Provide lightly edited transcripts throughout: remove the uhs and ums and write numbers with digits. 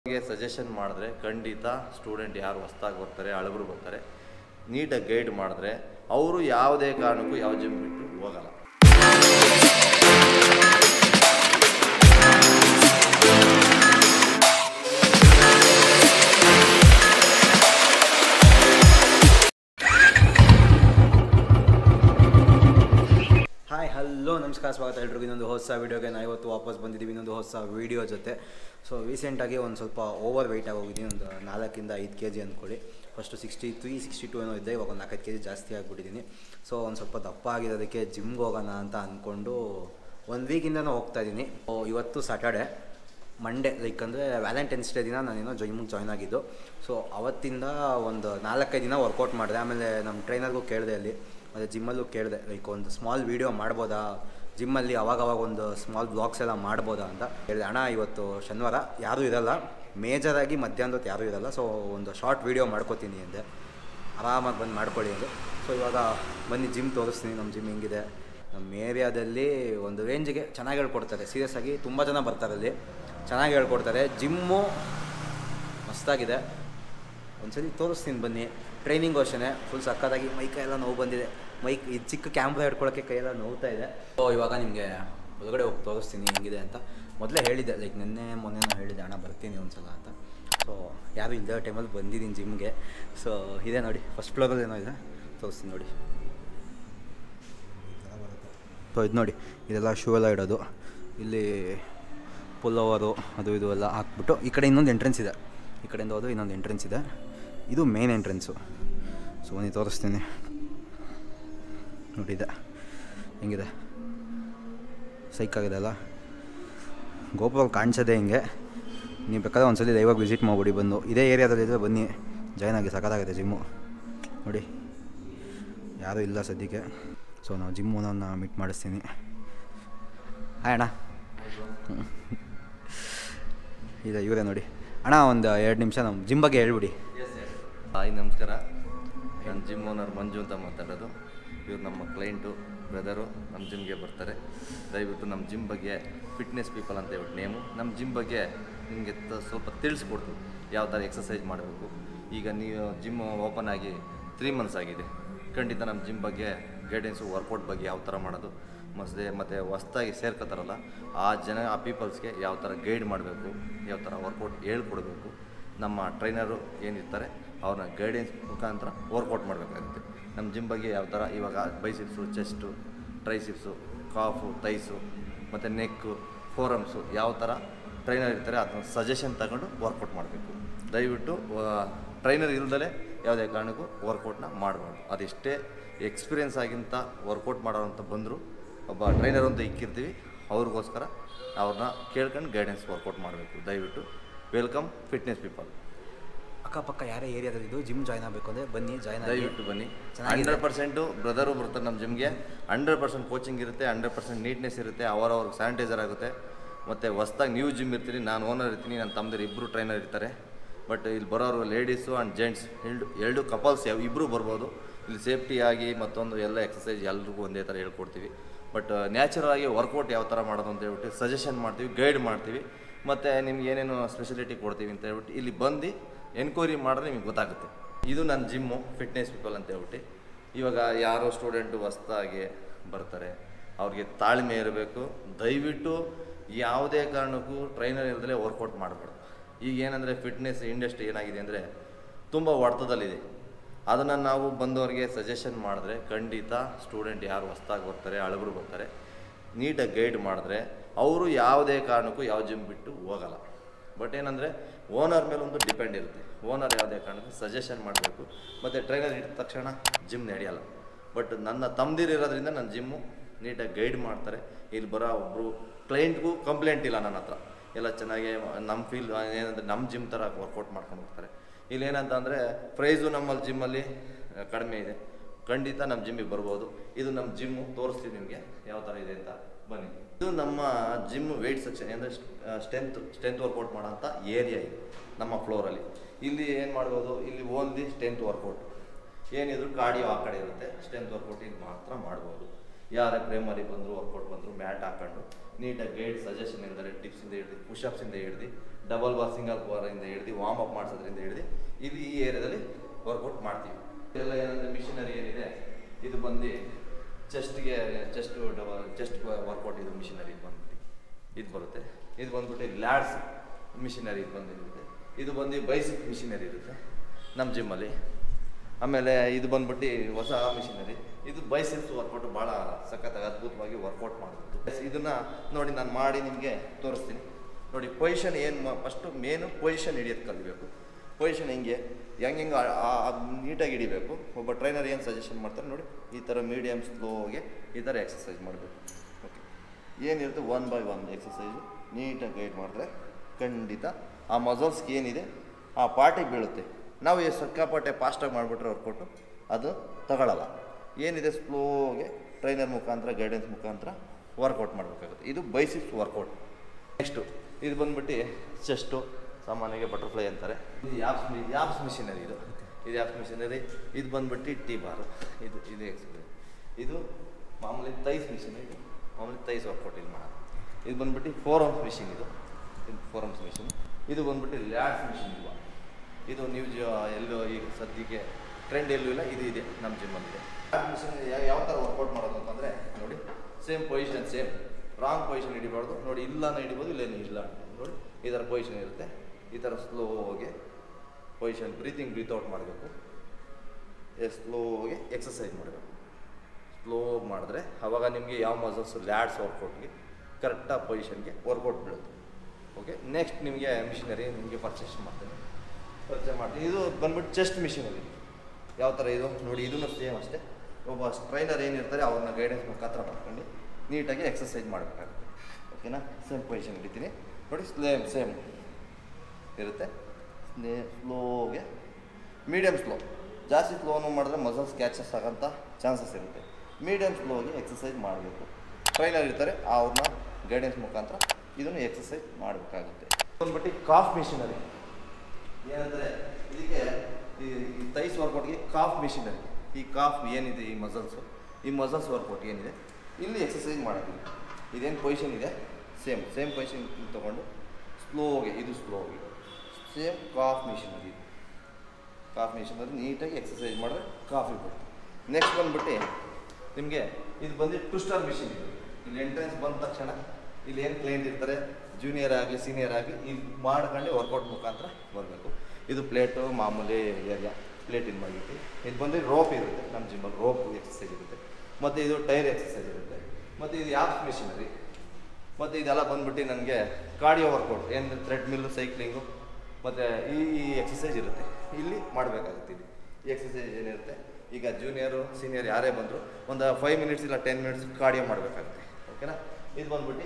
Suggestion ಮಾಡಿದ್ರೆ ಖಂಡಿತ student ಯಾರು ಹೊಸದಾಗಿ ಬರ್ತಾರೆ ಹಳಬರು ಬರ್ತಾರೆ ನೀಟಾಗಿ ಗೈಡ್ ಮಾಡಿದ್ರೆ ಅವರು ಯಾವುದೇ ಕಾರಣಕ್ಕೂ ಯಾವ ಜಿಮ್ ಬಿಟ್ಟು ಹೋಗಲ್ಲ. ಹಾಯ್ ಹಲೋ ನಮಸ್ಕಾರ, ಸ್ವಾಗತ ಎಲ್ರಿಗೂ ಇನ್ನೊಂದು ಹೊಸ ವೀಡಿಯೋಗೆ. ನಾನು ಇವತ್ತು ವಾಪಸ್ ಬಂದಿದ್ದೀವಿ ಇನ್ನೊಂದು ಹೊಸ ವೀಡಿಯೋ ಜೊತೆ. ಸೊ ರೀಸೆಂಟಾಗಿ ಒಂದು ಸ್ವಲ್ಪ ಓವರ್ ವೆಯ್ಟ್ ಆಗೋಗಿದ್ದೀನಿ, ಒಂದು 4-5 kg ಅಂದ್ಕೊಳ್ಳಿ. ಫಸ್ಟು 63-62 ಏನೋ ಇದ್ದೆ, ಇವಾಗ ಒಂದು 4 kg ಜಾಸ್ತಿ ಆಗಿಬಿಟ್ಟಿದ್ದೀನಿ. ಸೊ ಒಂದು ಸ್ವಲ್ಪ ದಪ್ಪ ಆಗಿರೋದಕ್ಕೆ ಜಿಮ್ಗೆ ಹೋಗೋಣ ಅಂತ ಅಂದ್ಕೊಂಡು 1 ವೀಕಿಂದನೂ ಹೋಗ್ತಾಯಿದ್ದೀನಿ. ಇವತ್ತು ಸ್ಯಾಟರ್ಡೆ, ಮಂಡೇ ಲೈಕ್ ಅಂದರೆ ವ್ಯಾಲೆಂಟೈನ್ಸ್ ಡೇ ದಿನ ನಾನೇನೋ ಜಿಮ್ಗೆ ಜಾಯ್ನ್ ಆಗಿದ್ದು. ಸೊ ಅವತ್ತಿಂದ ಒಂದು 4-5 ದಿನ ವರ್ಕೌಟ್ ಮಾಡಿದೆ. ಆಮೇಲೆ ನಮ್ಮ ಟ್ರೈನರ್ಗೂ ಕೇಳಿದೆ, ಅಲ್ಲಿ ಮತ್ತು ಜಿಮ್ಮಲ್ಲೂ ಕೇಳಿದೆ, ಲೈಕ್ ಒಂದು ಸ್ಮಾಲ್ ವೀಡಿಯೋ ಮಾಡ್ಬೋದಾ ಜಿಮ್ಮಲ್ಲಿ, ಅವಾಗವಾಗ ಒಂದು ಸ್ಮಾಲ್ ಬ್ಲಾಗ್ಸ್ ಎಲ್ಲ ಮಾಡ್ಬೋದಾ ಅಂತ ಹೇಳಿದೆ. ಅಣ್ಣ ಇವತ್ತು ಶನಿವಾರ ಯಾರೂ ಇರೋಲ್ಲ, ಮೇಜರಾಗಿ ಮಧ್ಯಾಹ್ನದ ಹೊತ್ತು ಯಾರೂ ಇರೋಲ್ಲ, ಸೊ ಒಂದು ಶಾರ್ಟ್ ವೀಡಿಯೋ ಮಾಡ್ಕೋತೀನಿ ಅಂದೆ. ಆರಾಮಾಗಿ ಬಂದು ಮಾಡ್ಕೊಳ್ಳಿ ಅಂದು. ಸೊ ಇವಾಗ ಬನ್ನಿ ಜಿಮ್ ತೋರಿಸ್ತೀನಿ. ನಮ್ಮ ಜಿಮ್ ಹೆಂಗಿದೆ, ನಮ್ಮ ಏರಿಯಾದಲ್ಲಿ ಒಂದು ರೇಂಜಿಗೆ ಚೆನ್ನಾಗಿ ಹೇಳ್ಕೊಡ್ತಾರೆ. ಸೀರಿಯಸ್ ಆಗಿ ತುಂಬ ಜನ ಬರ್ತಾರೆ, ಅಲ್ಲಿ ಚೆನ್ನಾಗಿ ಹೇಳ್ಕೊಡ್ತಾರೆ. ಜಿಮ್ಮು ಮಸ್ತಾಗಿದೆ, ಒಂದ್ಸರಿ ತೋರಿಸ್ತೀನಿ ಬನ್ನಿ. ಟ್ರೈನಿಂಗ್ ಅಷ್ಟೇ ಫುಲ್ ಸಕ್ಕತ್ತಾಗಿ. ಮೈ ಕೈಯೆಲ್ಲ ನೋವು ಬಂದಿದೆ, ಇದು ಚಿಕ್ಕ ಕ್ಯಾಮ್ರಾ ಹಿಡ್ಕೊಳ್ಳೋಕ್ಕೆ ಕೈಯೆಲ್ಲ ನೋವ್ತಾ ಇದೆ. ಸೊ ಇವಾಗ ನಿಮಗೆ ಒಳಗಡೆ ಹೋಗಿ ತೋರಿಸ್ತೀನಿ ಹೆಂಗಿದೆ ಅಂತ. ಮೊದಲೇ ಹೇಳಿದ್ದೆ, ಲೈಕ್ ಮೊನ್ನೆ ಹೇಳಿದ್ದೆ ಅಣ್ಣ ಬರ್ತೀನಿ ಒಂದು ಸಲ ಅಂತ. ಸೊ ಯಾರು ಇಲ್ಲದ ಟೈಮಲ್ಲಿ ಬಂದಿದ್ದೀನಿ ಜಿಮ್ಗೆ. ಸೊ ಇದೆ ನೋಡಿ, ಫಸ್ಟ್ ಫ್ಲೋರಲ್ಲಿ ಏನೋ ಇದೆ, ತೋರಿಸ್ತೀನಿ ನೋಡಿ. ಸೊ ಇದು ನೋಡಿ, ಇದೆಲ್ಲ ಶೂ ಎಲ್ಲ ಇಡೋದು. ಇಲ್ಲಿ ಪುಲ್ ಓವರು ಅದು ಇದು ಎಲ್ಲ ಹಾಕ್ಬಿಟ್ಟು ಈ ಕಡೆ ಇನ್ನೊಂದು ಎಂಟ್ರೆನ್ಸ್ ಇದೆ, ಈ ಕಡೆಯಿಂದ ಹೋದು ಇನ್ನೊಂದು ಎಂಟ್ರೆನ್ಸ್ ಇದೆ. ಇದು ಮೇನ್ ಎಂಟ್ರೆನ್ಸು. ಸೊ ನೀವು ತೋರಿಸ್ತೀನಿ ನೋಡಿದೆ ಹೆಂಗಿದೆ, ಸೈಕಾಗಿದೆ ಅಲ್ಲ. ಗೋಪುರಲ್ಲಿ ಕಾಣಿಸೋದೆ ಹಿಂಗೆ. ನೀವು ಬೇಕಾದ್ರೆ ಒಂದ್ಸಲಿ ಲೈವಾಗಿ ವಿಸಿಟ್ ಮಾಡಿಬಿಡಿ ಬಂದು. ಇದೇ ಏರಿಯಾದಲ್ಲಿದ್ದರೆ ಬನ್ನಿ, ಜಾಯ್ನ್ ಆಗಿ, ಸಖತ್ತಾಗಿದೆ ಜಿಮ್ಮು ನೋಡಿ. ಯಾರೂ ಇಲ್ಲ ಸದ್ಯಕ್ಕೆ. ಸೊ ನಾವು ಜಿಮ್ ಓನರ್ನ ಮೀಟ್ ಮಾಡಿಸ್ತೀನಿ. ಹಾಯ್ ಅಣ್ಣ. ಇದೆ ಇವರೇ ನೋಡಿ ಅಣ್ಣ. ಒಂದು 2 ನಿಮಿಷ ನಮ್ಮ ಜಿಮ್ ಬಗ್ಗೆ ಹೇಳ್ಬಿಡಿ. ಹಾಯ್ ನಮಸ್ಕಾರ, ನನ್ನ ಜಿಮ್ ಓನರ್ ಮಂಜು ಅಂತ ಮಾತಾಡೋದು. ಇವ್ರು ನಮ್ಮ ಕ್ಲೈಂಟು, ಬ್ರದರು, ನಮ್ಮ ಜಿಮ್ಗೆ ಬರ್ತಾರೆ. ದಯವಿಟ್ಟು ನಮ್ಮ ಜಿಮ್ ಬಗ್ಗೆ, ಫಿಟ್ನೆಸ್ ಪೀಪಲ್ ಅಂತ ಹೇಳ್ಬಿಟ್ಟು ನೇಮು, ನಮ್ಮ ಜಿಮ್ ಬಗ್ಗೆ ನಿಮಗೆ ಸ್ವಲ್ಪ ತಿಳಿಸ್ಕೊಡ್ತೀವಿ, ಯಾವ ಥರ ಎಕ್ಸಸೈಸ್ ಮಾಡಬೇಕು. ಈಗ ನೀವು ಜಿಮ್ ಓಪನ್ ಆಗಿ 3 ಮಂತ್ಸ್ ಆಗಿದೆ. ಖಂಡಿತ ನಮ್ಮ ಜಿಮ್ ಬಗ್ಗೆ ಗೈಡೆನ್ಸು, ವರ್ಕೌಟ್ ಬಗ್ಗೆ ಯಾವ ಥರ ಮಾಡೋದು, ಮತ್ತು ಹೊಸ್ದಾಗಿ ಸೇರ್ಕೋತಾರಲ್ಲ ಆ ಪೀಪಲ್ಸ್ಗೆ ಯಾವ ಥರ ಗೈಡ್ ಮಾಡಬೇಕು, ಯಾವ ಥರ ವರ್ಕೌಟ್ ಹೇಳ್ಕೊಡ್ಬೇಕು. ನಮ್ಮ ಟ್ರೈನರು ಏನಿರ್ತಾರೆ ಅವ್ರನ್ನ ಗೈಡೆನ್ಸ್ ಮುಖಾಂತರ ವರ್ಕೌಟ್ ಮಾಡಬೇಕಾಗುತ್ತೆ. ನಮ್ಮ ಜಿಮ್ ಬಗ್ಗೆ ಯಾವ ಥರ ಇವಾಗ ಬೈಸಿಪ್ಸು, ಚೆಸ್ಟು, ಟ್ರೈಸಿಪ್ಸು, ಕಾಫು, ತೈಸು ಮತ್ತು ನೆಕ್ಕು, ಫೋರಮ್ಸು ಯಾವ ಥರ ಟ್ರೈನರ್ ಇರ್ತಾರೆ ಅದನ್ನ ಸಜೆಷನ್ ತಗೊಂಡು ವರ್ಕೌಟ್ ಮಾಡಬೇಕು. ದಯವಿಟ್ಟು ಟ್ರೈನರ್ ಇಲ್ದಲೇ ಯಾವುದೇ ಕಾರಣಕ್ಕೂ ವರ್ಕೌಟ್ನ ಮಾಡಬಾರ್ದು. ಅದೆಷ್ಟೇ ಎಕ್ಸ್ಪೀರಿಯೆನ್ಸ್ ಆಗಿಂತ ವರ್ಕೌಟ್ ಮಾಡೋರಂತ ಬಂದರೂ ಒಬ್ಬ ಟ್ರೈನರ್ ಅಂತ ಇಕ್ಕಿರ್ತೀವಿ, ಅವ್ರಿಗೋಸ್ಕರ ಅವ್ರನ್ನ ಕೇಳ್ಕೊಂಡು ಗೈಡೆನ್ಸ್ ವರ್ಕೌಟ್ ಮಾಡಬೇಕು. ದಯವಿಟ್ಟು ವೆಲ್ಕಮ್ ಫಿಟ್ನೆಸ್ ಪೀಪಲ್. ಅಕ್ಕಪಕ್ಕ ಯಾರೇ ಏರಿಯಾದಲ್ಲಿದ್ದು ಜಿಮ್ ಜಾಯ್ನ್ ಆಗಬೇಕು ಅಂದರೆ ಬನ್ನಿ, ಜಾಯ್ನ್ ಆಗಿ. ದಯವಿಟ್ಟು ಬನ್ನಿ. 100% ಬ್ರದರು ಬರ್ತಾರೆ ನಮ್ಮ ಜಿಮ್ಗೆ. 100% ಕೋಚಿಂಗ್ ಇರುತ್ತೆ, 100% ನೀಟ್ನೆಸ್ ಇರುತ್ತೆ, ಅವರವ್ರಿಗೆ ಸ್ಯಾನಿಟೈಸರ್ ಆಗುತ್ತೆ. ಮತ್ತು ಹೊಸ್ದಾಗಿ ನೀವು ಜಿಮ್ ಇರ್ತೀರಿ, ನಾನು ಓನರ್ ಇರ್ತೀನಿ, ನನ್ನ ತಮ್ಮದಿರು ಇಬ್ಬರು ಟ್ರೈನರ್ ಇರ್ತಾರೆ. ಬಟ್ ಇಲ್ಲಿ ಬರೋರು ಲೇಡೀಸು ಆ್ಯಂಡ್ ಜೆಂಟ್ಸ್ ಎರಡು ಕಪಲ್ಸ್ ಇಬ್ಬರು ಬರ್ಬೋದು. ಇಲ್ಲಿ ಸೇಫ್ಟಿಯಾಗಿ ಮತ್ತೊಂದು ಎಲ್ಲ ಎಕ್ಸಸೈಸ್ ಎಲ್ರಿಗೂ ಒಂದೇ ಥರ ಹೇಳ್ಕೊಡ್ತೀವಿ. ಬಟ್ ನ್ಯಾಚುರಲ್ ಆಗಿ ವರ್ಕೌಟ್ ಯಾವ ಥರ ಮಾಡೋದು ಅಂತ ಹೇಳ್ಬಿಟ್ಟು ಸಜೆಷನ್ ಮಾಡ್ತೀವಿ, ಗೈಡ್ ಮಾಡ್ತೀವಿ, ಮತ್ತು ನಿಮ್ಗೆ ಏನೇನು ಸ್ಪೆಷಾಲಿಟಿ ಕೊಡ್ತೀವಿ ಅಂತ ಹೇಳ್ಬಿಟ್ಟು ಇಲ್ಲಿ ಬಂದು ಎನ್ಕ್ವೈರಿ ಮಾಡಿದ್ರೆ ನಿಮಗೆ ಗೊತ್ತಾಗುತ್ತೆ. ಇದು ನನ್ನ ಜಿಮ್ಮು, ಫಿಟ್ನೆಸ್ ಪೀಪಲ್ ಅಂತ ಹೇಳ್ಬಿಟ್ಟು. ಇವಾಗ ಯಾರೋ ಸ್ಟೂಡೆಂಟು ಹೊಸ್ದಾಗಿ ಬರ್ತಾರೆ, ಅವ್ರಿಗೆ ತಾಳ್ಮೆ ಇರಬೇಕು. ದಯವಿಟ್ಟು ಯಾವುದೇ ಕಾರಣಕ್ಕೂ ಟ್ರೈನರ್ ಇಲ್ಲದೆ ವರ್ಕೌಟ್ ಮಾಡಬಾರ್ದು. ಈಗ ಏನಂದರೆ ಫಿಟ್ನೆಸ್ ಇಂಡಸ್ಟ್ರಿ ಏನಾಗಿದೆ ಅಂದರೆ ತುಂಬ ಹೊಡೆತದಲ್ಲಿದೆ. ಅದನ್ನು ನಾವು ಬಂದವ್ರಿಗೆ ಸಜೆಷನ್ ಮಾಡಿದ್ರೆ ಖಂಡಿತ ಸ್ಟೂಡೆಂಟ್ ಯಾರು ಹೊಸ್ದಾಗಿ ಬರ್ತಾರೆ ಹಳಬರು ಬರ್ತಾರೆ ನೀಟಾಗಿ ಗೈಡ್ ಮಾಡಿದ್ರೆ ಅವರು ಯಾವುದೇ ಕಾರಣಕ್ಕೂ ಯಾವ ಜಿಮ್ ಬಿಟ್ಟು ಹೋಗಲ್ಲ. ಬಟ್ ಏನಂದರೆ ಓನರ್ ಮೇಲೆ ಒಂದು ಡಿಪೆಂಡ್ ಇರುತ್ತೆ. ಓನರ್ ಯಾವುದೇ ಕಾರಣಕ್ಕೂ ಸಜೆಷನ್ ಮಾಡಬೇಕು, ಮತ್ತು ಟ್ರೈನರ್ ಇಟ್ಟ ತಕ್ಷಣ ಜಿಮ್ ನಡೆಯಲ್ಲ. ಬಟ್ ನನ್ನ ತಮ್ಮದಿರು ಇರೋದ್ರಿಂದ ನನ್ನ ಜಿಮ್ಮು ನೀಟಾಗಿ ಗೈಡ್ ಮಾಡ್ತಾರೆ. ಇಲ್ಲಿ ಬರೋ ಒಬ್ಬರು ಕ್ಲೈಂಟ್ಗೂ ಕಂಪ್ಲೇಂಟ್ ಇಲ್ಲ ನನ್ನ ಹತ್ರ, ಎಲ್ಲ ಚೆನ್ನಾಗಿ ನಮ್ಮ ಏನಂದರೆ ನಮ್ಮ ಜಿಮ್ ಥರ ವರ್ಕೌಟ್ ಮಾಡ್ಕೊಂಡು ಹೋಗ್ತಾರೆ. ಇಲ್ಲಿ ಏನಂತ ಅಂದರೆ ಪ್ರೈಸು ನಮ್ಮಲ್ಲಿ ಜಿಮ್ಮಲ್ಲಿ ಕಡಿಮೆ ಇದೆ. ಖಂಡಿತ ನಮ್ಮ ಜಿಮ್ಮಿಗೆ ಬರ್ಬೋದು. ಇದು ನಮ್ಮ ಜಿಮ್ಮು, ತೋರಿಸ್ತೀವಿ ನಿಮಗೆ ಯಾವ ಥರ ಇದೆ ಅಂತ, ಬನ್ನಿ. ಇದು ನಮ್ಮ ಜಿಮ್ ವೆಯ್ಟ್ ಸೆಕ್ಷನ್, ಅಂದರೆ ಸ್ಟ್ರೆಂತ್ ವರ್ಕೌಟ್ ಮಾಡೋಂಥ ಏರಿಯಾ ಇದೆ ನಮ್ಮ ಫ್ಲೋರಲ್ಲಿ. ಇಲ್ಲಿ ಏನು ಮಾಡ್ಬೋದು, ಇಲ್ಲಿ ಓನ್ಲಿ ಸ್ಟ್ರೆಂತ್ ವರ್ಕೌಟ್, ಏನಿದ್ರು ಕಾರ್ಡಿಯೋ ಆ ಕಡೆ ಇರುತ್ತೆ, ಸ್ಟ್ರೆಂತ್ ವರ್ಕೌಟ್ ಇದು ಮಾತ್ರ ಮಾಡ್ಬೋದು. ಯಾರೇ ಪ್ರೈಮರಿ ಬಂದರು ವರ್ಕೌಟ್ ಬಂದರು ಮ್ಯಾಟ್ ಹಾಕೊಂಡು ನೀಟಾಗಿ ಗೈಡ್ ಸಜೆಷನ್ ಇಲ್ದರೆ ಟಿಪ್ಸಿಂದ ಹಿಡ್ದು ಪುಷಪ್ಸಿಂದ ಹಿಡ್ದು ಡಬಲ್ ಬಾರ್ ಸಿಂಗಲ್ ಬಾರಿಂದ ಹಿಡ್ದು ವಾರ್ಮ್ ಅಪ್ ಮಾಡಿಸೋದ್ರಿಂದ ಹಿಡ್ದು ಇದು ಈ ಏರಿಯಾದಲ್ಲಿ ವರ್ಕೌಟ್ ಮಾಡ್ತೀವಿ. ಇದೆಲ್ಲ ಏನಂದರೆ ಮಿಷಿನರಿ ಏನಿದೆ ಇದು ಬಂದು ಚೆಸ್ಟ್ಗೆ ಚೆಸ್ಟ್ ವರ್ಕೌಟ್ ಇದು ಮಿಷಿನರಿ ಬಂದ್ಬಿಟ್ಟು ಇದು ಬರುತ್ತೆ. ಇದು ಬಂದ್ಬಿಟ್ಟು ಲ್ಯಾಡ್ಸ್ ಮಿಷಿನರಿ ಬಂದಿರುತ್ತೆ. ಇದು ಬಂದು ಬೈಸಿಕ್ ಮಿಷಿನರಿ ಇರುತ್ತೆ ನಮ್ಮ ಜಿಮ್ಮಲ್ಲಿ. ಆಮೇಲೆ ಇದು ಬಂದ್ಬಿಟ್ಟು ಹೊಸ ಮಿಷಿನರಿ, ಇದು ಬೈಸೆಪ್ಸ್ ವರ್ಕೌಟ್ ಭಾಳ ಸಖತ್ತಾಗಿ ಅದ್ಭುತವಾಗಿ ವರ್ಕೌಟ್ ಮಾಡ್ಬೋದು. ಇದನ್ನು ನೋಡಿ ನಾನು ಮಾಡಿ ನಿಮಗೆ ತೋರಿಸ್ತೀನಿ ನೋಡಿ. ಪೊಸಿಷನ್ ಏನು ಫಸ್ಟು ಮೇನು ಪೊಸಿಷನ್ ಹಿಡಿಯೋದು ಕಲಿಬೇಕು. ಪೊಸಿಷನ್ ಹೆಂಗೆ ನೀಟಾಗಿ ಹಿಡಿಬೇಕು. ಒಬ್ಬ ಟ್ರೈನರ್ ಏನು ಸಜೆಷನ್ ಮಾಡ್ತಾರೆ ನೋಡಿ, ಈ ಥರ ಮೀಡಿಯಮ್ ಸ್ಲೋಗೆ ಈ ಥರ ಎಕ್ಸಸೈಸ್ ಮಾಡಬೇಕು. ಓಕೆ, ಏನಿರುತ್ತೆ 1 by 1 ಎಕ್ಸಸೈಸು ನೀಟಾಗಿ ಗೈಡ್ ಮಾಡಿದ್ರೆ ಖಂಡಿತ ಆ ಮಸಲ್ಸ್ಗೆ ಏನಿದೆ ಆ ಪಾರ್ಟಿಗೆ ಬೀಳುತ್ತೆ. ನಾವು ಸಿಕ್ಕಾಪಟ್ಟೆ ಫಾಸ್ಟಾಗಿ ಮಾಡಿಬಿಟ್ರೆ ವರ್ಕೌಟು ಅದು ತಗೊಳ್ಳಲ್ಲ. ಏನಿದೆ ಸ್ಲೋಗೆ ಟ್ರೈನರ್ ಮುಖಾಂತರ ಗೈಡೆನ್ಸ್ ಮುಖಾಂತರ ವರ್ಕೌಟ್ ಮಾಡಬೇಕಾಗುತ್ತೆ. ಇದು ಬೈಸಿಪ್ಸ್ ವರ್ಕೌಟ್. ನೆಕ್ಸ್ಟು ಇದು ಬಂದ್ಬಿಟ್ಟು ಚೆಸ್ಟು, ಸಾಮಾನ್ಯವಾಗಿ ಬಟರ್ಫ್ಲೈ ಅಂತಾರೆ. ಇದು ಯಾಪ್ಸ್ ಮಿಷಿನರಿ. ಇದು ಯಾಪ್ಸ್ ಮಿಷಿನರಿ. ಇದು ಬಂದ್ಬಿಟ್ಟು ಟಿ ಬಾರು. ಇದು ಎಕ್ಸಸೈಸ್. ಇದು ಮಾಮೂಲಿ ತೈಸ್ ಮಿಷಿನ್. ಇದು ಮಾಮೂಲಿ ತೈಸ್ ವರ್ಕೌಟ್ ಇಲ್ಲಿ ಮಾಡೋದು. ಇದು ಬಂದ್ಬಿಟ್ಟು 4 arms ಮಿಷಿನ್. ಇದು 4 arms ಮಿಷಿನ್. ಇದು ಬಂದ್ಬಿಟ್ಟು ಲ್ಯಾಡ್ಸ್ ಮಿಷಿನ್. ಇದು ನೀವು ಎಲ್ಲೋ ಈಗ ಸದ್ಯಕ್ಕೆ ಟ್ರೆಂಡ್ ಎಲ್ಲೂ ಇಲ್ಲ, ಇದು ಇದೆ ನಮ್ಮ ಜಿಮ್ಮಲ್ಲಿದೆ. ಲ್ಯಾಡ್ ಮಿಷಿನ್ ಯಾವ ಥರ ವರ್ಕೌಟ್ ಮಾಡೋದು ಅಂತಂದರೆ ನೋಡಿ, same position, same wrong position ಹಿಡಿಬಾರ್ದು ನೋಡಿ. ಇಲ್ಲನ ಹಿಡಿಬೋದು, ಇಲ್ಲೇನು ಇಲ್ಲ ನೋಡಿ. ಈ ಥರ ಪೊಸಿಷನ್ ಇರುತ್ತೆ. ಈ ಥರ ಸ್ಲೋಗೆ ಪೊಸಿಷನ್ ಬ್ರೀತೌಟ್ ಮಾಡಬೇಕು. ಸ್ಲೋಗೆ ಎಕ್ಸಸೈಸ್ ಮಾಡಬೇಕು. ಸ್ಲೋ ಮಾಡಿದ್ರೆ ಆವಾಗ ನಿಮಗೆ ಯಾವ ಮಸಲ್ಸ್ ಲ್ಯಾಡ್ಸ್ ವರ್ಕೌಟ್ಗೆ ಕರೆಕ್ಟಾಗಿ ಪೊಸಿಷನ್ಗೆ ವರ್ಕೌಟ್ ಬೀಳುತ್ತೆ. ಓಕೆ, ನೆಕ್ಸ್ಟ್ ನಿಮಗೆ ಮಿಷಿನರಿ ನಿಮಗೆ ಪರಿಚಯ ಮಾಡ್ತೀನಿ. ಇದು ಬಂದ್ಬಿಟ್ಟು ಚೆಸ್ಟ್ ಮಿಷಿನರಿ. ಯಾವ ಥರ ಇದು ನೋಡಿ, ಇದನ್ನು ಸೇಮ್ ಅಷ್ಟೇ. ಒಬ್ಬ ಟ್ರೈನರ್ ಏನಿರ್ತಾರೆ ಅವ್ರನ್ನ ಗೈಡೆನ್ಸ್ ಮುಖಾಂತರ ಮಾಡ್ಕೊಂಡು ನೀಟಾಗಿ ಎಕ್ಸಸೈಸ್ ಮಾಡಬೇಕಾಗುತ್ತೆ. ಓಕೆನಾ, ಸೇಮ್ ಪೊಸಿಷನ್ ಹಿಡಿತೀನಿ ನೋಡಿ. ಸೇಮ್ ಇರುತ್ತೆ. ಸ್ಲೋಗೆ ಮೀಡಿಯಮ್ ಸ್ಲೋ, ಜಾಸ್ತಿ ಸ್ಲೋನು ಮಾಡಿದ್ರೆ ಮಸಲ್ಸ್ ಕ್ಯಾಚಸ್ ಆಗೋಂಥ ಚಾನ್ಸಸ್ ಇರುತ್ತೆ. ಮೀಡಿಯಮ್ ಸ್ಲೋಗೆ ಎಕ್ಸಸೈಸ್ ಮಾಡಬೇಕು. ಟ್ರೈನರ್ ಇರ್ತಾರೆ ಅವ್ರನ್ನ ಗೈಡೆನ್ಸ್ ಮುಖಾಂತರ ಇದನ್ನು ಎಕ್ಸಸೈಸ್ ಮಾಡಬೇಕಾಗುತ್ತೆ. ಬಂದ್ಬಿಟ್ಟು ಕಾಫ್ ಮಿಷಿನರಿ. ಏನಂದರೆ ಇದಕ್ಕೆ ಈ ತೈಸ್ ವರ್ಕೌಟ್ಗೆ ಕಾಫ್ ಮಿಷಿನರಿ. ಈ ಕಾಫ್ ಏನಿದೆ ಈ ಮಸಲ್ಸ್ ವರ್ಕೌಟ್ ಏನಿದೆ ಇಲ್ಲಿ ಎಕ್ಸಸೈಸ್ ಮಾಡೋದಿಲ್ಲ. ಇದೇನು ಪೊಸಿಷನ್ ಇದೆ ಸೇಮ್ ಪೊಸಿಷನ್ ತೊಗೊಂಡು ಸ್ಲೋಗೆ, ಇದು ಸ್ಲೋಗೆ ಸೇಮ್ ಕಾಫ್ ಮಿಷಿನರಿ ನೀಟಾಗಿ ಎಕ್ಸಸೈಸ್ ಮಾಡಿದ್ರೆ ಕಾಫಿ ಬರುತ್ತೆ. ನೆಕ್ಸ್ಟ್ ಬಂದ್ಬಿಟ್ಟು ನಿಮಗೆ ಇದು ಬಂದು ಟ್ವಿಸ್ಟರ್ ಮಿಷಿನ್. ಇಲ್ಲಿ ಎಂಟ್ರೆನ್ಸ್ ಬಂದ ತಕ್ಷಣ ಇಲ್ಲಿ ಏನು ಕ್ಲೈಂಟ್ ಇರ್ತಾರೆ, ಜೂನಿಯರ್ ಆಗಲಿ ಸೀನಿಯರ್ ಆಗಲಿ, ಇಲ್ಲಿ ಮಾಡ್ಕೊಂಡು ವರ್ಕೌಟ್ ಮುಖಾಂತರ ಬರಬೇಕು. ಇದು ಪ್ಲೇಟು ಮಾಮೂಲಿ ಏರಿಯಾ ಪ್ಲೇಟ್ ಇದು ಮಾಡಿಬಿಟ್ಟು. ಇದು ಬಂದು ರೋಪ್ ಇರುತ್ತೆ ನಮ್ಮ ಜಿಮ್ಮಲ್ಲಿ, ರೋಪ್ ಎಕ್ಸಸೈಸ್ ಇರುತ್ತೆ. ಮತ್ತು ಇದು ಟೈರ್ ಎಕ್ಸಸೈಸ್ ಇರುತ್ತೆ. ಮತ್ತು ಇದು ಯಾಪ್ಸ್ ಮಿಷಿನರಿ. ಮತ್ತು ಇದೆಲ್ಲ ಬಂದ್ಬಿಟ್ಟು ನನಗೆ ಕಾರ್ಡಿಯೋ ವರ್ಕೌಟ್, ಏನು ಥ್ರೆಡ್ಮಿಲ್ಲು, ಸೈಕ್ಲಿಂಗು ಮತ್ತು ಈ ಎಕ್ಸಸೈಸ್ ಇರುತ್ತೆ. ಇಲ್ಲಿ ಮಾಡಬೇಕಾಗುತ್ತೆ. ಈ ಎಕ್ಸಸೈಸ್ ಏನಿರುತ್ತೆ, ಈಗ ಜೂನಿಯರು ಸೀನಿಯರ್ ಯಾರೇ ಬಂದರೂ ಒಂದು 5 minutes ಇಲ್ಲ 10 minutes ಕಾರ್ಡಿಯೋ ಮಾಡಬೇಕಾಗುತ್ತೆ. ಓಕೆನಾ, ಇದು ಬಂದ್ಬಿಟ್ಟು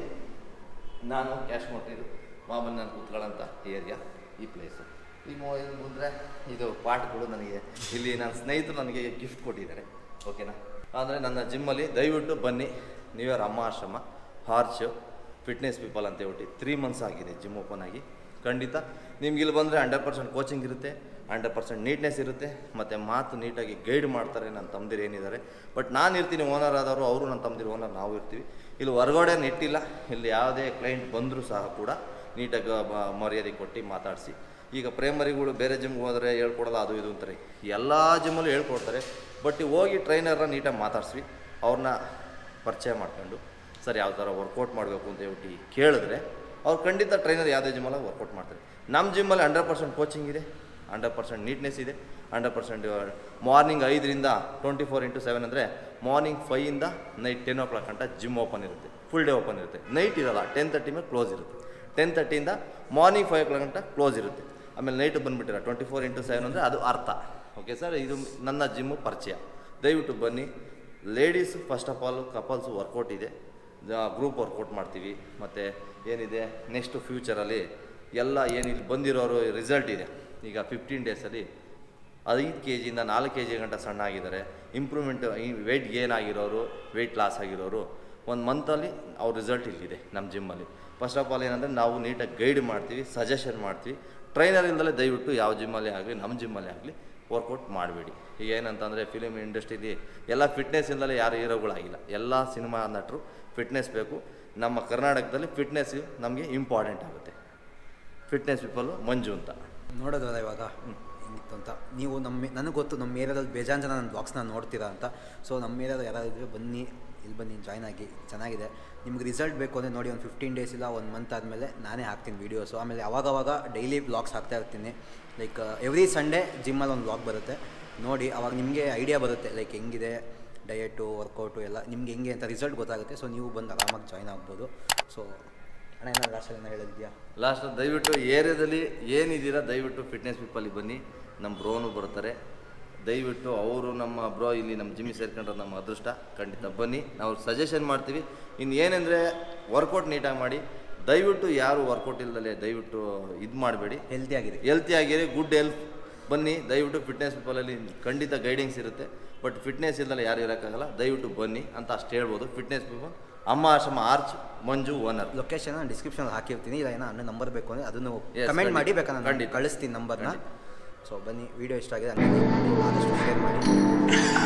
ನಾನು ಕ್ಯಾಶ್ ಕೊಟ್ಟಿದ್ದು ಮಾಮೂಲಿ ನಾನು ಕೂತ್ಕೊಳ್ಳೋಂಥ ಏರಿಯಾ ಈ ಪ್ಲೇಸು. ಈ ಮುಂದರೆ ಇದು ಪಾಟ್ಗಳು ನನಗೆ ಇಲ್ಲಿ ನನ್ನ ಸ್ನೇಹಿತರು ನನಗೆ ಗಿಫ್ಟ್ ಕೊಟ್ಟಿದ್ದಾರೆ. ಓಕೆನಾ, ಅಂದರೆ ನನ್ನ ಜಿಮ್ಮಲ್ಲಿ ದಯವಿಟ್ಟು ಬನ್ನಿ. ನ್ಯೂ ಇಯರ್ ಅಮ್ಮ ಆಶ್ರಮ ಹಾರ್ಚು ಫಿಟ್ನೆಸ್ ಪೀಪಲ್ ಅಂತ ಹೇಳ್ಬಿಟ್ಟು 3 months ಆಗಿದೆ ಜಿಮ್ ಓಪನ್ ಆಗಿ. ಖಂಡಿತ ನಿಮ್ಗೆ ಇಲ್ಲಿ ಬಂದರೆ 100% ಕೋಚಿಂಗ್ ಇರುತ್ತೆ, 100% ನೀಟ್ನೆಸ್ ಇರುತ್ತೆ, ಮತ್ತು ಮಾತು ನೀಟಾಗಿ ಗೈಡ್ ಮಾಡ್ತಾರೆ ನನ್ನ ತಮ್ಮದಿರು ಏನಿದ್ದಾರೆ. ಬಟ್ ನಾನು ಇರ್ತೀನಿ ಓನರ್ ಆದವರು, ಅವರು ನನ್ನ ತಮ್ಮದಿರು ಓನರ್, ನಾವು ಇರ್ತೀವಿ. ಇಲ್ಲಿ ಹೊರಗಡೆ ನೆಟ್ಟಿಲ್ಲ. ಇಲ್ಲಿ ಯಾವುದೇ ಕ್ಲೈಂಟ್ ಬಂದರೂ ಸಹ ಕೂಡ ನೀಟಾಗಿ ಮರ್ಯಾದೆ ಕೊಟ್ಟು ಮಾತಾಡಿಸಿ. ಈಗ ಪ್ರೈಮರಿಗಳು ಬೇರೆ ಜಿಮ್ಗೆ ಹೋದರೆ ಹೇಳ್ಕೊಡೋಲ್ಲ, ಅದು ಇದು ಅಂತಾರೆ. ಎಲ್ಲ ಜಿಮ್ಮಲ್ಲೂ ಹೇಳ್ಕೊಡ್ತಾರೆ. ಬಟ್ ಹೋಗಿ ಟ್ರೈನರ್ನ ನೀಟಾಗಿ ಮಾತಾಡಿಸ್ವಿ, ಅವ್ರನ್ನ ಪರಿಚಯ ಮಾಡ್ಕೊಂಡು ಸರ್ ಯಾವ ಥರ ವರ್ಕೌಟ್ ಮಾಡಬೇಕು ಅಂತ ಹೇಳ್ಬಿಟ್ಟು ಕೇಳಿದ್ರೆ ಅವ್ರು ಖಂಡಿತ ಟ್ರೈನರ್ ಯಾವುದೇ ಜಿಮ್ಮಲ್ಲಿ ವರ್ಕೌಟ್ ಮಾಡ್ತಾರೆ. ನಮ್ಮ ಜಿಮ್ಮಲ್ಲಿ 100% ಕೋಚಿಂಗ್ ಇದೆ, 100% ನೀಟ್ನೆಸ್ ಇದೆ, 100% ಮಾರ್ನಿಂಗ್ 5ರಿಂದ 24/7 ಅಂದರೆ ಮಾರ್ನಿಂಗ್ 5ಇಂದ ನೈಟ್ 10 o'clock ಗಂಟ ಜಿಮ್ ಓಪನ್ ಇರುತ್ತೆ. ಫುಲ್ ಡೇ ಓಪನ್ ಇರುತ್ತೆ. ನೈಟ್ ಇರೋಲ್ಲ, 10:30 ಮೇಲೆ ಕ್ಲೋಸ್ ಇರುತ್ತೆ. 10:30ಇಂದ ಮಾರ್ನಿಂಗ್ 5 o'clock ಗಂಟ ಕ್ಲೋಸ್ ಇರುತ್ತೆ. ಆಮೇಲೆ ನೈಟ್ ಬಂದುಬಿಟ್ಟಿರ 24/7 ಅಂದರೆ ಅದು ಅರ್ಥ. ಓಕೆ ಸರ್, ಇದು ನನ್ನ ಜಿಮ್ಮು ಪರಿಚಯ. ದಯವಿಟ್ಟು ಬನ್ನಿ. Ladies first of all couples workout ಇದೆ, ಗ್ರೂಪ್ ವರ್ಕೌಟ್ ಮಾಡ್ತೀವಿ. ಮತ್ತು ಏನಿದೆ ನೆಕ್ಸ್ಟ್ ಫ್ಯೂಚರಲ್ಲಿ ಎಲ್ಲ ಏನಿಲ್ಲಿ ಬಂದಿರೋರು ರಿಸಲ್ಟ್ ಇದೆ. ಈಗ 15 ಡೇಸಲ್ಲಿ 5 kgಯಿಂದ 4 kg ಗಂಟ ಸಣ್ಣ ಆಗಿದ್ದಾರೆ. ಇಂಪ್ರೂವ್ಮೆಂಟ್ ವೆಯ್ಟ್ ಗೇನ್ ಆಗಿರೋರು, ವೆಯ್ಟ್ ಲಾಸ್ ಆಗಿರೋರು 1 ಮಂತಲ್ಲಿ ಅವ್ರ ರಿಸಲ್ಟ್ ಇಲ್ಲಿದೆ ನಮ್ಮ ಜಿಮ್ಮಲ್ಲಿ. ಫಸ್ಟ್ ಆಫ್ ಆಲ್ ಏನಂದರೆ ನಾವು ನೀಟಾಗಿ ಗೈಡ್ ಮಾಡ್ತೀವಿ, ಸಜೆಷನ್ ಮಾಡ್ತೀವಿ. ಟ್ರೈನರ್ ಇಲ್ದಲೇ ದಯವಿಟ್ಟು ಯಾವ ಜಿಮ್ಮಲ್ಲೇ ಆಗಲಿ ನಮ್ಮ ಜಿಮ್ಮಲ್ಲೇ ಆಗಲಿ ವರ್ಕೌಟ್ ಮಾಡಬೇಡಿ. ಈಗ ಏನಂತಂದರೆ ಫಿಲಿಮ್ ಇಂಡಸ್ಟ್ರಿಲಿ ಎಲ್ಲ ಫಿಟ್ನೆಸ್ಸಿಂದಲೇ ಯಾರು ಹೀರೋಗಳಾಗಿಲ್ಲ. ಎಲ್ಲ ಸಿನಿಮಾ ನಟರು ಫಿಟ್ನೆಸ್ ಬೇಕು. ನಮ್ಮ ಕರ್ನಾಟಕದಲ್ಲಿ ಫಿಟ್ನೆಸ್ ನಮಗೆ ಇಂಪಾರ್ಟೆಂಟ್ ಆಗುತ್ತೆ. ಫಿಟ್ನೆಸ್ ಪೀಪಲ್ಲು ಮಂಜು ಅಂತ ನೋಡೋದಲ್ಲ ಇವಾಗ ಹೆಂಗಿತ್ತು ಅಂತ. ನೀವು ನನಗೆ ಗೊತ್ತು ನಮ್ಮ ಏರಿಯಾದಲ್ಲಿ ಬೇಜಾನ್ ಜನ ನನ್ನ ಬ್ಲಾಗ್ಸ್ನ ನೋಡ್ತೀರಾ ಅಂತ. ಸೊ ನಮ್ಮ ಏರಿಯಾದಲ್ಲಿ ಯಾರಾದರೂ ಬನ್ನಿ, ಇಲ್ಲಿ ಬನ್ನಿ, ಜಾಯ್ನ್ ಆಗಿ, ಚೆನ್ನಾಗಿದೆ. ನಿಮ್ಗೆ ರಿಸಲ್ಟ್ ಬೇಕು ಅಂದರೆ ನೋಡಿ, ಒಂದು 15 ಡೇಸ್ ಇಲ್ಲ 1 ಮಂತ್ ಆದಮೇಲೆ ನಾನೇ ಹಾಕ್ತೀನಿ ವೀಡಿಯೋಸು. ಆಮೇಲೆ ಅವಾಗವಾಗ ಡೈಲಿ ಬ್ಲಾಗ್ಸ್ ಹಾಕ್ತಾ ಇರ್ತೀನಿ. ಲೈಕ್ ಎವ್ರಿ ಸಂಡೇ ಜಿಮ್ಮಲ್ಲಿ ಒಂದು ಬ್ಲಾಗ್ ಬರುತ್ತೆ ನೋಡಿ. ಅವಾಗ ನಿಮಗೆ ಐಡಿಯಾ ಬರುತ್ತೆ ಲೈಕ್ ಹೆಂಗಿದೆ ಡಯಟು, ವರ್ಕೌಟು ಎಲ್ಲ ನಿಮ್ಗೆ ಹೆಂಗೆ ಅಂತ ರಿಸಲ್ಟ್ ಗೊತ್ತಾಗುತ್ತೆ. ಸೊ ನೀವು ಬಂದು ಆರಾಮಾಗಿ ಜಾಯ್ನ್ ಆಗ್ಬೋದು. ಸೊ ಅಣ್ಣ ಏನಾದ್ರು ಲಾಸ್ಟಲ್ಲಿ ಏನೋ ಹೇಳಿದ್ಯಾ? ಲಾಸ್ಟ್ ದಯವಿಟ್ಟು ಏರಿಯಾದಲ್ಲಿ ಏನಿದ್ದೀರಾ ದಯವಿಟ್ಟು ಫಿಟ್ನೆಸ್ ಪೀಪಲಿಗೆ ಬನ್ನಿ. ನಮ್ಮ ಬ್ರೋನು ಬರ್ತಾರೆ. ದಯವಿಟ್ಟು ಅವರು ನಮ್ಮ ಬ್ರೋ ಇಲ್ಲಿ ನಮ್ಮ ಜಿಮ್ಮಿಗೆ ಸೇರ್ಕೊಂಡ್ರೆ ನಮ್ಮ ಅದೃಷ್ಟ. ಖಂಡಿತ ಬನ್ನಿ, ನಾವು ಸಜೆಷನ್ ಮಾಡ್ತೀವಿ. ಇನ್ನು ಏನಂದರೆ ವರ್ಕೌಟ್ ನೀಟಾಗಿ ಮಾಡಿ. ದಯವಿಟ್ಟು ಯಾರು ವರ್ಕೌಟ್ ಇಲ್ದಲೆ ದಯವಿಟ್ಟು ಇದು ಮಾಡಬೇಡಿ. ಹೆಲ್ತಿಯಾಗಿರಿ, ಗುಡ್ ಹೆಲ್ತ್. ಬನ್ನಿ ದಯವಿಟ್ಟು ಫಿಟ್ನೆಸ್ ಪೀಪಲಲ್ಲಿ ಖಂಡಿತ ಗೈಡೆನ್ಸ್ ಇರುತ್ತೆ. ಬಟ್ ಫಿಟ್ನೆಸ್ ಇಲ್ದಲೆ ಯಾರು ಇರೋಕ್ಕಾಗಲ್ಲ. ದಯವಿಟ್ಟು ಬನ್ನಿ ಅಂತ ಅಷ್ಟು ಹೇಳ್ಬೋದು. ಫಿಟ್ನೆಸ್ ಪೀಪಲ್ ಅಮ್ಮ ಆಶ್ರಮ arch Manju owner. Location description ಹಾಕಿರ್ತೀನಿ. ಇಲ್ಲ ಏನೋ ಅನ್ನ ನಂಬರ್ ಬೇಕು ಅಂದರೆ ಅದನ್ನು ಕಮೆಂಟ್ ಮಾಡಿ, ಬೇಕಾದ್ರೆ ನಾನು ಕಳಿಸ್ತೀನಿ ನಂಬರ್ನ. ಸೊ ಬನ್ನಿ, ವೀಡಿಯೋ ಇಷ್ಟ ಆಗಿದೆ ಆದಷ್ಟು ಶೇರ್ ಮಾಡಿ.